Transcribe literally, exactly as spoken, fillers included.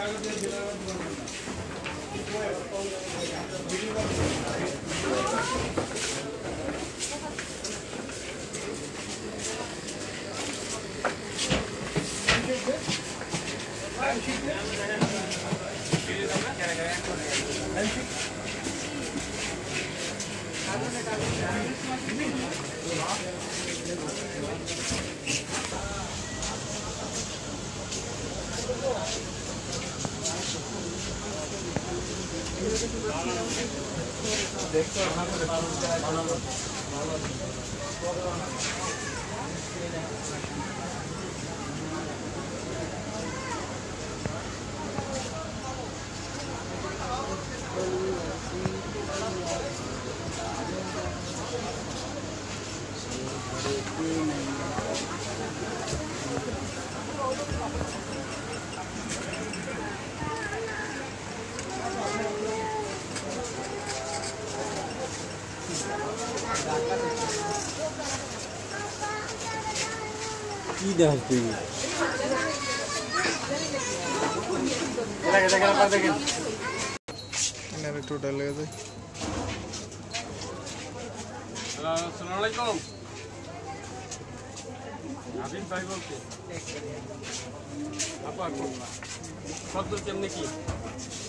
কি দেখাস তুই? টোটাল লেগে যায়। হ্যালো, আসসালামু আলাইকুম। আবিদ ভাই বলছি। আপা কত কেমনে কি?